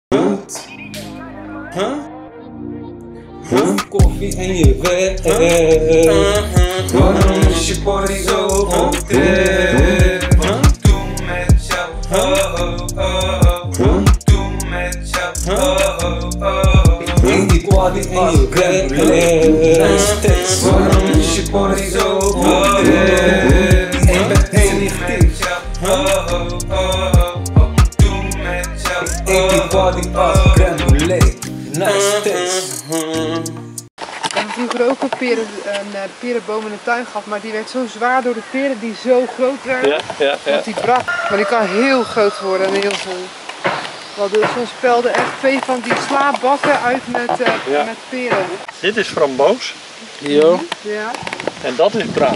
Koffie en je werk. Waarom is je body zo op trip? Doe met jou, doe met jou, in die body en je werk. Waarom is je body zo op trip? Ik ben heel licht. Doe met jou, in die body als crème brûlée. Nice taste. Ik heb vroeger ook een perenboom in de tuin gehad, maar die werd zo zwaar door de peren die zo groot werden, dat die brak. Maar die kan heel groot worden en heel vol. We hadden soms pelden echt 2 van die slaapbakken uit met peren. Dit is framboos. Ja. Ja. En dat is braam.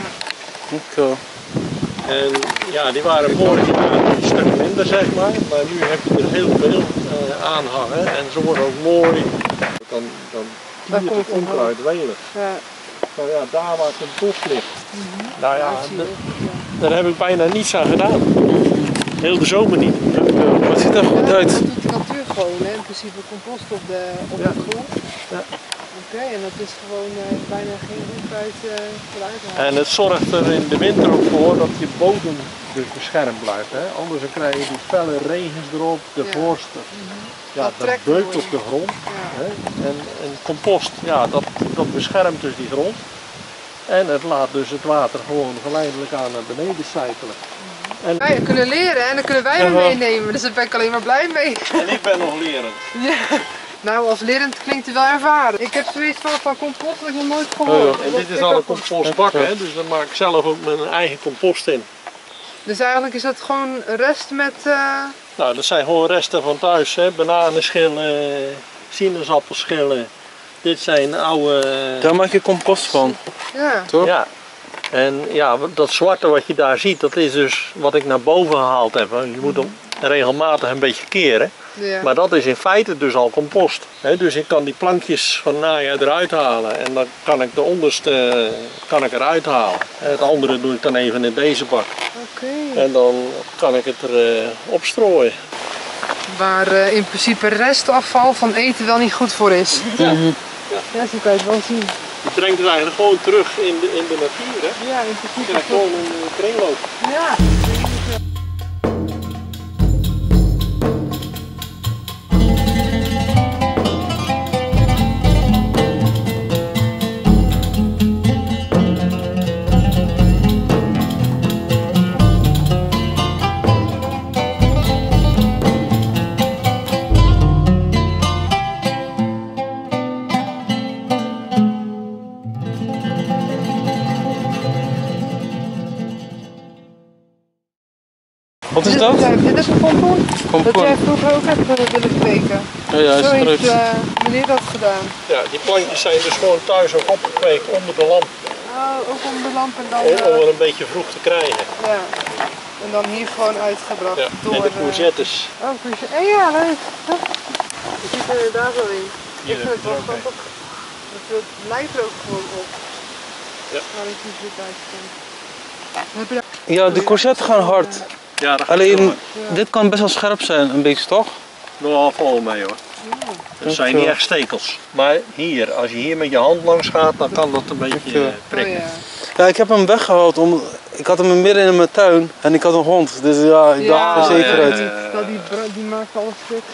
Oké. En ja, die waren vorig jaar een stuk minder, zeg maar. Maar nu heb je er heel veel aan hangen. En ze worden ook mooi. Dan kiert het onkruid welig. Ja. Maar ja, daar waar het een bos ligt. Nou ja, daar heb ik bijna niets aan gedaan. Heel de zomer niet. Wat ziet er goed uit? Dat doet de natuur gewoon, hè? In principe compost op de grond. Ja. Oké, en dat is gewoon bijna geen onkruid eruit halen. En het zorgt er in de winter ook voor dat je bodem dus beschermd blijft. Hè? Anders dan krijg je die felle regens erop, de vorst. Ja, dat beukt op de grond. Ja. Hè? En compost, ja, dat beschermt dus die grond. En het laat dus het water gewoon geleidelijk aan naar beneden sijpelen. En Wij kunnen leren en dan kunnen wij hem meenemen, dus daar ben ik alleen maar blij mee. En ik ben nog lerend. Ja. Nou, als lerend klinkt het wel ervaren. Ik heb zoiets van compost dat ik nog nooit gehoord. En dit is al een compostbak, hè? Dus daar maak ik zelf ook mijn eigen compost in. Dus eigenlijk is dat gewoon rest met... Nou, dat zijn gewoon resten van thuis, hè? Bananenschillen, sinaasappelschillen. Dit zijn oude... Daar maak je compost van. Ja. Toch? Ja. En ja, dat zwarte wat je daar ziet, dat is dus wat ik naar boven gehaald heb. Je moet hem regelmatig een beetje keren. Ja. Maar dat is in feite dus al compost. Dus ik kan die plankjes van naja eruit halen en dan kan ik de onderste eruit halen. Het andere doe ik dan even in deze bak. Oké. En dan kan ik het er opstrooien. Waar in principe restafval van eten wel niet goed voor is. Ja. Ja, zo kan je het wel zien. Je brengt het eigenlijk gewoon terug in de natuur. Hè? Ja, in principe. En gewoon een kringloop. Ja. Wat is dat? Dit is een pompoen. Pompoen. Dat jij vroeger ook hebt willen kweken. Oh ja, Zo is heeft terug. meneer dat gedaan. Ja, die plankjes zijn dus gewoon thuis ook opgekweekt onder de lamp. Oh, ook om de lamp en dan... Om het een beetje vroeg te krijgen. Ja. En dan hier gewoon uitgebracht Ja. door... En de courgettes. Oh, courgette. Ja, leuk. Je ziet er daar wel in. Hier Ik vind het wel heb je er ook grappig. Het lijkt er ook gewoon op. Ja. Waar ik niet dit uitkomt. Ja, de courgettes gaan hard. Ja, dat Alleen, dit kan best wel scherp zijn, een beetje toch? nog vol mee hoor. Dat zijn niet echt stekels. Maar hier, als je hier met je hand langs gaat, dan kan dat een beetje prikken. Oh, ja. Ja, ik heb hem weggehaald, ik had hem midden in mijn tuin en ik had een hond. Dus ja, ik dacht voor zekerheid. Die maakt alles stuk.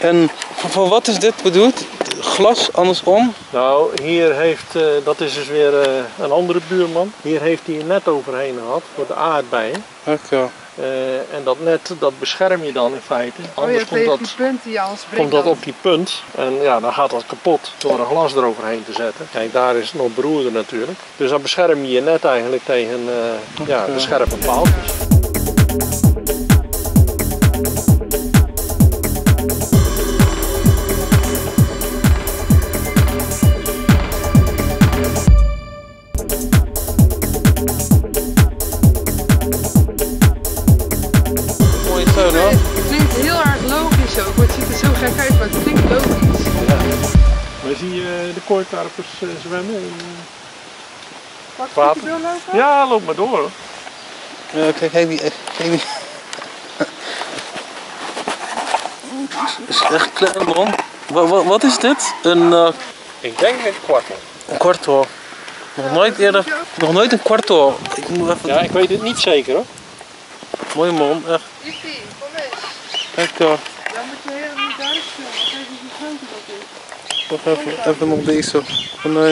En voor wat is dit bedoeld? Glas andersom? Nou, hier heeft, dat is dus weer een andere buurman. Hier heeft hij een net overheen gehad voor de aardbeien. Oké. En dat net, dat bescherm je dan in feite. Anders komt dat op die punt. En ja, dan gaat dat kapot door een glas eroverheen te zetten. Kijk, daar is het nog beroerder natuurlijk. Dus dan bescherm je je net eigenlijk tegen ja, de scherpe paaltjes. Het klinkt heel erg logisch ook, het ziet er zo gek uit, maar het klinkt logisch. Ja. Maar zie je de kooikarpers zwemmen in het water? Doorlopen? Ja, loop maar door hoor. Ja, kijk die. Is echt klein man. Wat is dit? Ik denk een kwartel. Een kwartel. Nog nooit een kwartel. Ik moet even... Ja, ik weet het niet zeker hoor. Mooi man, echt. Iffie, kom eens. Kijk Dan moet je helemaal niet duidelijk filmen, want kijk hoe groot dat is. Wacht even nog deze. Konijn.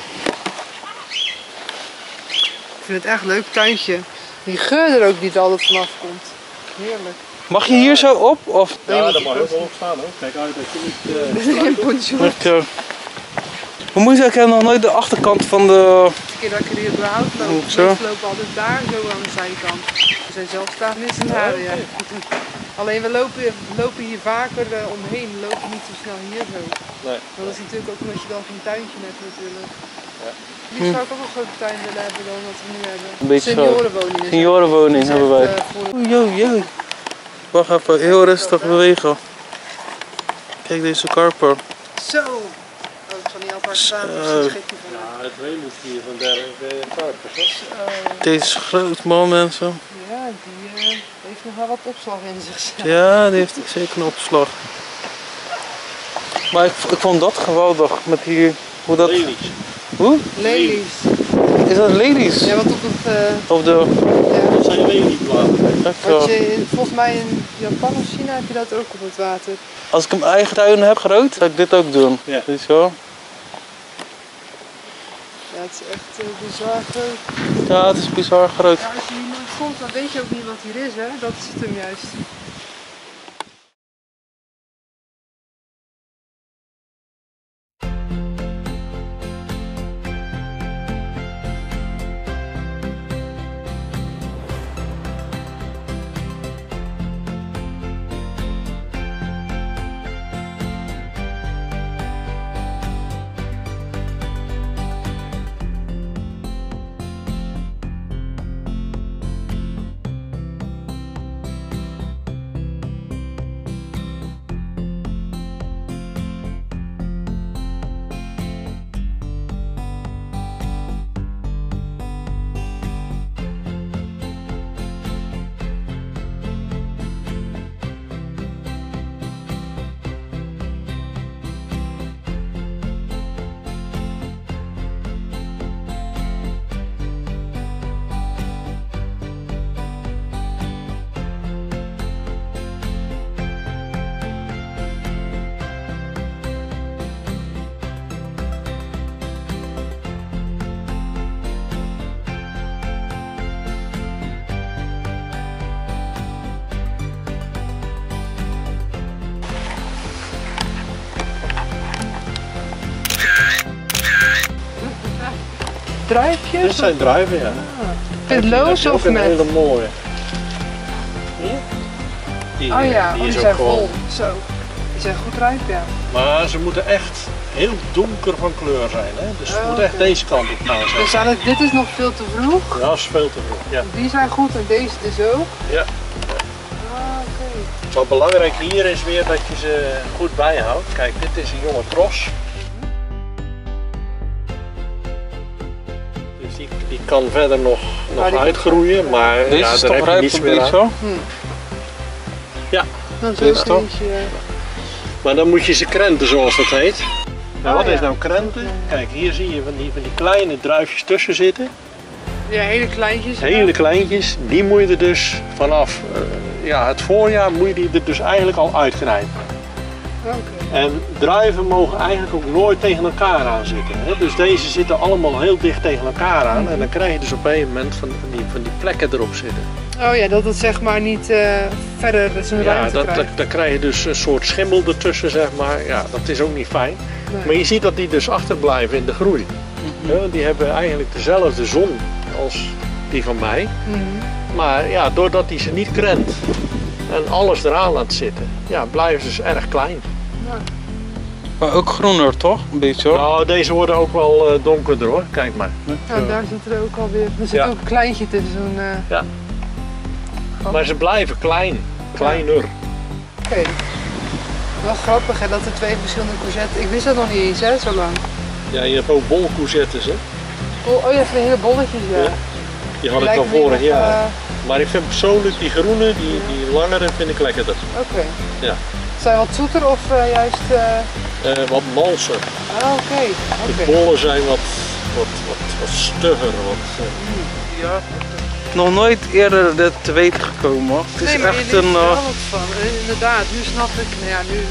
Ik vind het echt een leuk tuintje. Die geur er ook die er altijd vanaf komt. Heerlijk. Mag je hier zo op? Of? Ja, daar mag heel veel op staan hoor. Kijk uit dat je niet... Geen poncho. We moeten ik nog nooit de achterkant van de... De keer dat ik er hier überhaupt loop, Zo. mensen lopen altijd daar zo aan de zijkant. We zijn zelf staan in scenario. Ja. Alleen we lopen hier vaker omheen, we lopen niet zo snel hier zo. Nee. Dat is natuurlijk ook omdat je dan geen tuintje hebt natuurlijk. Ja. Die zou ik ook een grote tuin willen hebben dan wat we nu hebben. Een beetje zo. Seniorenwoning. is Seniorenwoning het. hebben wij. Oei. Wacht even, heel rustig bewegen. Kijk deze karper. Zo! Oh, ik zal niet altijd staan, dus dat schrik je van. Ja, het weemoed hier van dergelijke karpers hoor. Deze is groot man mensen. Ja, die heeft nog wel wat opslag in zichzelf. Ja, die heeft zeker een opslag. Maar ik vond dat geweldig met hier. Hoe dat... Lelies. Hoe? Lelies. Is dat lelies? Ja, want op het... Of de... ja. Dat zijn leliebladeren. Wat je, volgens mij in Japan of China heb je dat ook op het water. Als ik een eigen tuin heb groot, zou ik dit ook doen. Ja. Weet je wel? Ja, het is echt bizar groot. Ja, het is bizar groot. Ja, als je hier nooit komt, dan weet je ook niet wat hier is, hè? Dat is het hem juist. Druifjes? Dit zijn druiven, ja. Pitloos of een met? hele mooie. Hier? Die, Oh ja, die die is zijn ook gewoon. vol. Zo. Die zijn goed rijp, ja. Maar ze moeten echt heel donker van kleur zijn. Hè? Dus het moet echt oké. deze kant op gaan Dus zijn. eigenlijk, dit is nog veel te vroeg. Ja, dat is veel te vroeg. Ja. Die zijn goed en deze dus ook. Ja. Ah, oké. Wat belangrijk hier is weer dat je ze goed bijhoudt. Kijk, dit is een jonge tros. Dus die kan verder nog die uitgroeien, maar Deze ja, is daar toch heb je rijp niets een meer beetje aan. zo? Ja, Dan is Dit is ook toch? eentje. maar dan moet je ze krenten zoals dat heet. Nou, wat ja. is nou krenten? Kijk, hier zie je van die kleine druifjes tussen zitten. Ja, hele kleintjes. Hele kleintjes, die moet je er dus vanaf ja, het voorjaar moet je die er dus eigenlijk al uitgrijpen. En druiven mogen eigenlijk ook nooit tegen elkaar aan zitten. Hè? Dus deze zitten allemaal heel dicht tegen elkaar aan. En dan krijg je dus op een gegeven moment van die plekken erop zitten. Oh ja, dat het zeg maar niet verder zijn ruimte krijgt. Dan krijg je dus een soort schimmel ertussen, zeg maar. Ja, dat is ook niet fijn. Nee. Maar je ziet dat die dus achterblijven in de groei. Ja, die hebben eigenlijk dezelfde zon als die van mij. Maar ja, doordat die ze niet krent en alles eraan laat zitten, ja, blijven ze dus erg klein. Ja. Maar ook groener toch? Een beetje hoor. Nou, deze worden ook wel donkerder hoor, kijk maar. Ja, daar zit er ook alweer. Er zit ook een kleintje tussen. Ja. Maar ze blijven kleiner. Oké. Wel grappig hè, dat er 2 verschillende courgettes. Ik wist dat nog niet eens hè, zo lang. Ja, je hebt ook bolcourgettes hè. Oh, je hebt hele bolletjes ja. Die had ik al vorig jaar. Maar ik vind persoonlijk die groene, die langere vind ik lekkerder. Oké. Ja. Zijn wat zoeter of juist? Wat malser. Ah, oké. De bollen zijn wat stugger. Ja. Nog nooit eerder dit te weten gekomen hoor. Het is nee, maar echt je een. Er wel wat van. Inderdaad, nu snap ik. Nou ja, nu.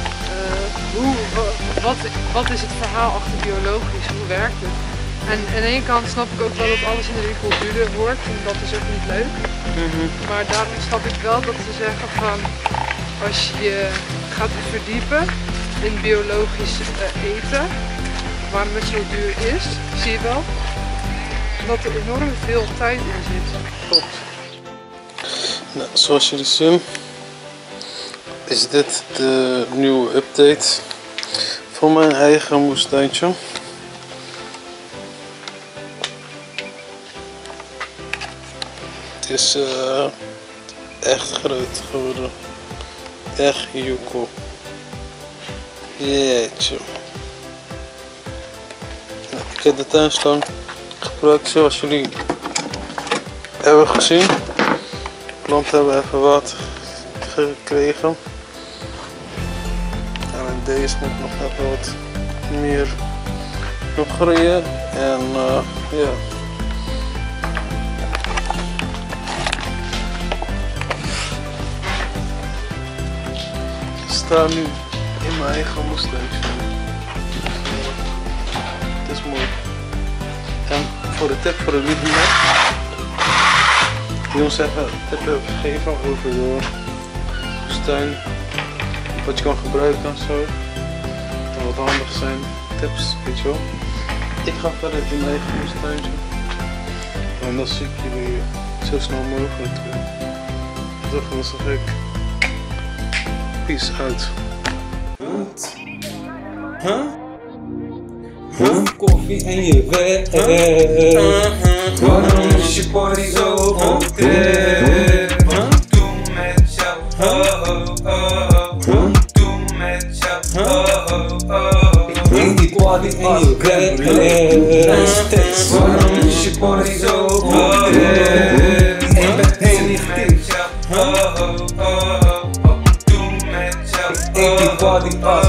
Wat is het verhaal achter biologisch? Hoe werkt het? En aan de ene kant snap ik ook wel dat alles in de winkel duurder wordt en dat is ook niet leuk. Maar daarom snap ik wel dat ze zeggen van als je gaat verdiepen in biologisch eten, waarom het zo duur is, zie je wel dat er enorm veel tijd in zit. Klopt. Nou, zoals jullie zien is dit de nieuwe update van mijn eigen moestuintje. Het is echt groot geworden. Echt joekel. Jeetje. Ik heb de tuinslang gebruikt zoals jullie hebben gezien. De planten hebben even water gekregen. En deze moet nog even wat meer nog groeien. En ja. Ik sta nu in mijn eigen moestuintje. Het is mooi. En voor de tip voor de liefhebber, die ons even tippen geven over de moestuin, wat je kan gebruiken en zo. En wat handig zijn, tips, weet je wel. Ik ga verder in mijn eigen moestuintje. En dan zie ik jullie zo snel mogelijk terug. Toch, dan zeg ik peace out. Koffie en je werk. Waarom is je body zo op dit? Doe met jou. Doe met jou. Ik breng die body en je werk. Waarom is je body zo op dit? Ik ben heel negatief. Doe met jou. Ik eet die body